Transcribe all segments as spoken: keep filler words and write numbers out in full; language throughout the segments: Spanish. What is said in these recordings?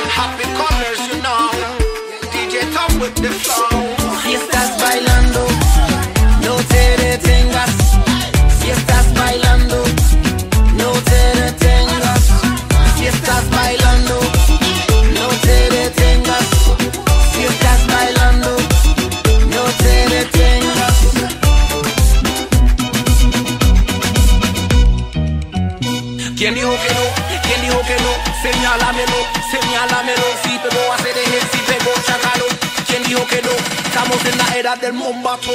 Happy colors, you know. D J Tom with the flow. Si estás bailando, no te detengas. Si estás bailando, no te detengas. Si estás bailando, no te detengas. Si estás bailando, no te detengas. ¿Quién dijo que no? ¿Quién dijo que no? Señálamelo, señálamelo. Si pegó a hacer ejercicio, si pegó chacalo. ¿Quién dijo que no? Estamos en la era del mombato.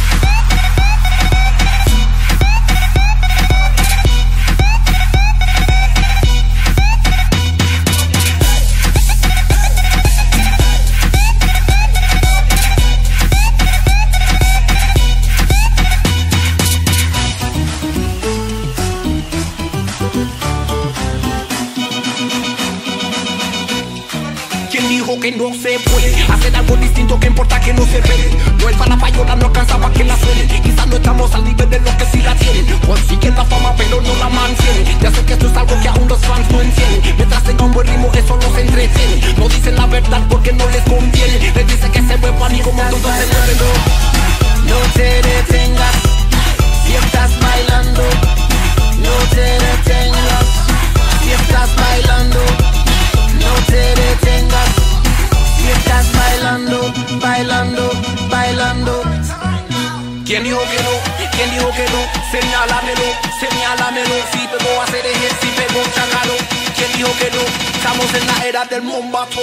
¿Quién dijo que no se puede hacer algo distinto? Que importa que no se pegue. No es para la payola, no alcanza para que la suene. Quizás no estamos al nivel de los que sí la tienen. Consiguen la fama pero no la mantienen. Ya sé que esto es algo que aún los fans no entienden. Mientras tenga un buen ritmo eso los entretiene. No dicen la verdad porque no les conviene. Les dicen que se muevan y como todos se mueven. No te detengas. Si estás bailando, no te detengas. Si estás bailando, no te detengas. Si estás bailando, bailando, bailando. ¿Quién dijo que no? ¿Quién dijo que no? Señálamelo, señálamelo. Si pegó a hacer ejercicio, si pegó chacalo. ¿Quién dijo que no? Estamos en la era del mombato.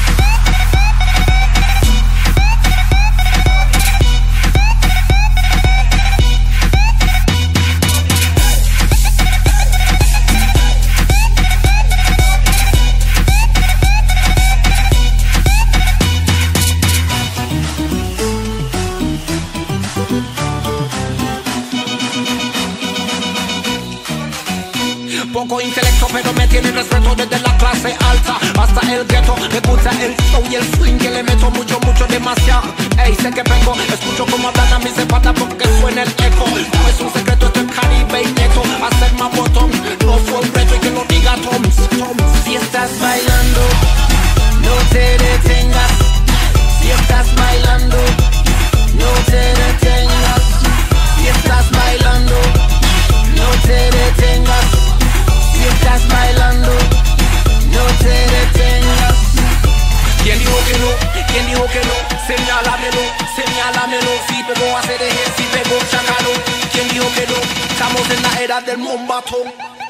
Poco intelecto pero me tiene respeto desde la clase alta hasta el ghetto. Me gusta el flow y el swing que le meto mucho, mucho, demasiado. Ey, sé que vengo, escucho como hablan a mis espaldas porque suena el eco. No es un secreto, esto es Caribe y neto. Hacer más botón, no fue un reto y que lo diga Toms, Toms. Si estás bailando, no te detengas. Si estás bailando, no te detengas. Si estás bailando, no te detengas. Si estás bailando, no te detengas. ¿Quién dijo que no? ¿Quién dijo que no? Señálamelo, señálamelo. Si pegó a hacer ejercicio, si pegó chacalo. ¿Quién dijo que no? Estamos en la era del mombato.